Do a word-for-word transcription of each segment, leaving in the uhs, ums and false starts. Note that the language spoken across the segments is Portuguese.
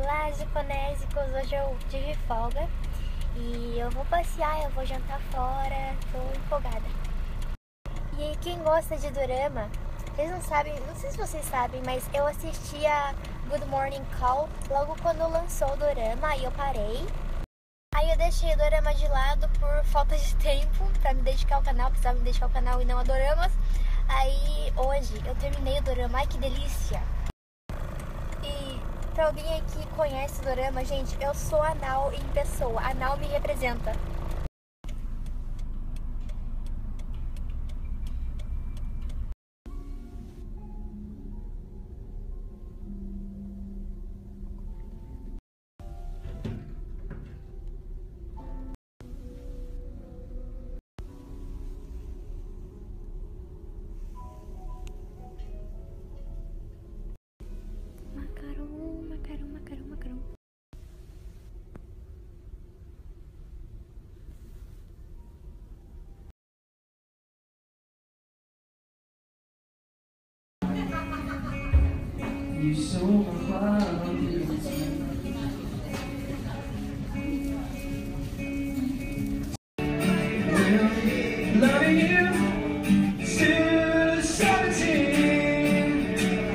Olá, japonésicos! Hoje eu tive folga e eu vou passear, eu vou jantar fora, tô empolgada. E aí, quem gosta de dorama, vocês não sabem, não sei se vocês sabem, mas eu assistia Good Morning Call logo quando lançou o dorama, aí eu parei. Aí eu deixei o dorama de lado por falta de tempo pra me dedicar ao canal, precisava me dedicar ao canal e não a doramas. Aí hoje eu terminei o dorama, ai que delícia! Pra alguém aqui que conhece o dorama, gente, eu sou a Nao em pessoa. A Nao me representa. Macaron, macaron, macaron, macaron. You saw my love. Loving you since seventeen.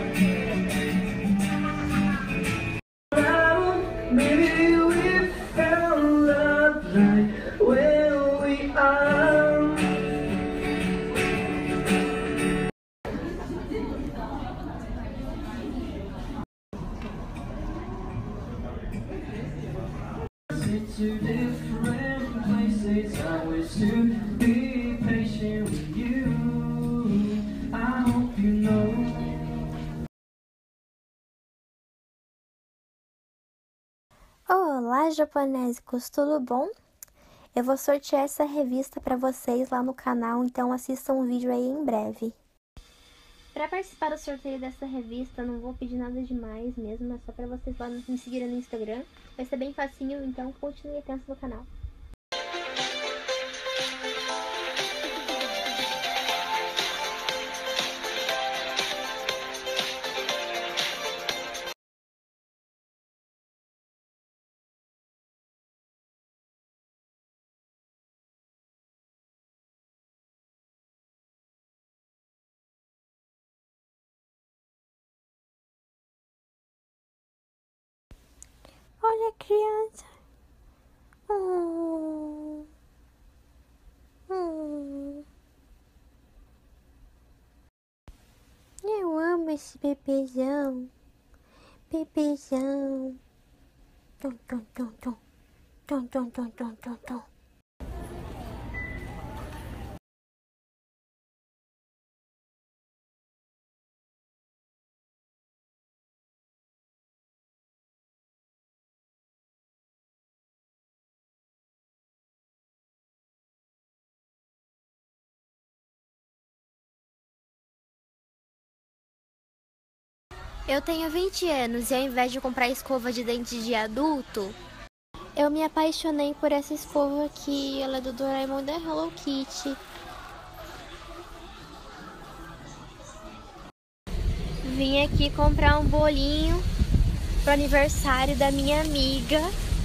Maybe we found love right where we are. To different places, I wish to be patient with you. I hope you know. Olá, japonésicos, tudo bom? Eu vou sortear essa revista para vocês lá no canal, então assistam o vídeo aí em breve. Para participar do sorteio dessa revista, não vou pedir nada demais mesmo, é só para vocês lá me seguirem no Instagram. Vai ser bem facinho, então continue atento no canal. Olha a criança. Hum. Hum. Eu amo esse bebezão. Bebezão. Tum, tum, tum, tum. Tum, tum, tum, tum, tum, tum. Eu tenho vinte anos e ao invés de comprar escova de dente de adulto, eu me apaixonei por essa escova aqui. Ela é do Doraemon da Hello Kitty. Vim aqui comprar um bolinho pro aniversário da minha amiga.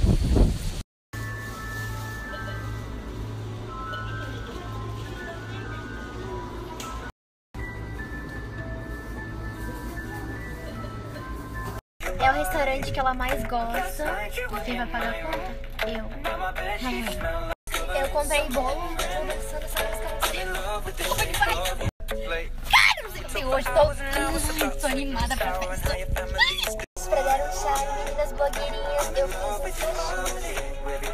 É o restaurante que ela mais gosta. Quem vai pagar a conta? Eu. Mamãe. Eu comprei bolo. Tô dançando essa música. Cara, não sei o que tem hoje. Tô, tô animada pra festa. Pra dar um charme, meninas blogueirinhas, eu fiz esse lanche.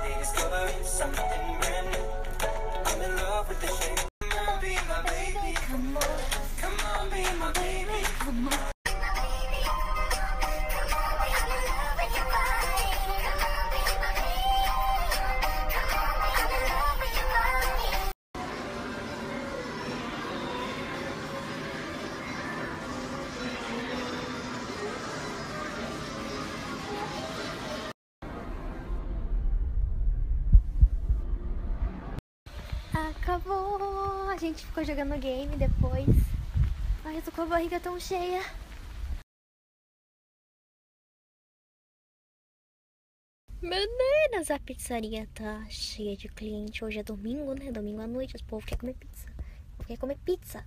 Acabou! A gente ficou jogando game depois. Ai, eu tô com a barriga tão cheia. Meninas, a pizzaria tá cheia de cliente. Hoje é domingo, né? Domingo à noite, os povo quer comer pizza. O povo quer comer pizza.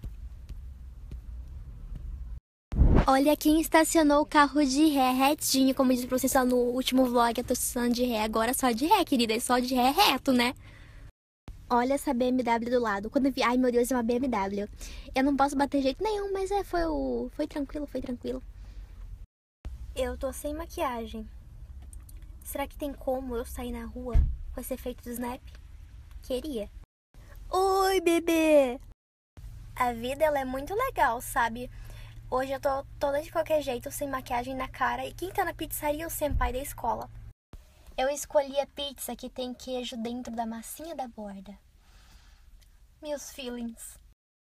Olha quem estacionou o carro de ré retinho, como eu disse pra vocês lá no último vlog, eu tô estacionando de ré, agora só de ré, querida, é só de ré reto, né? Olha essa B M W do lado, quando eu vi, ai meu Deus, é uma B M W. Eu não posso bater jeito nenhum, mas é, foi, o... foi tranquilo, foi tranquilo. Eu tô sem maquiagem. Será que tem como eu sair na rua com esse efeito do Snap? Queria. Oi, bebê! A vida, ela é muito legal, sabe? Hoje eu tô toda de qualquer jeito, sem maquiagem na cara. E quem tá na pizzaria é o senpai da escola. Eu escolhi a pizza que tem queijo dentro da massinha da borda. Meus feelings.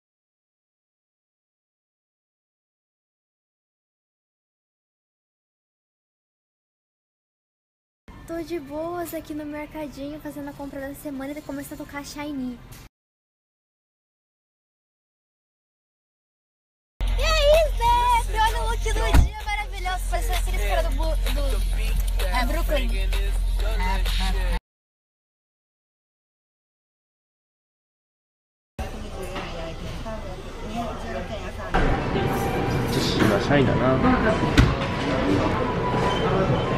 Tô de boas aqui no mercadinho, fazendo a compra da semana e começa a tocar Shiny. E aí, Zé? Olha o look do dia maravilhoso. Parece aquele cara do, do é, Brooklyn. É. Esse がシャイだな。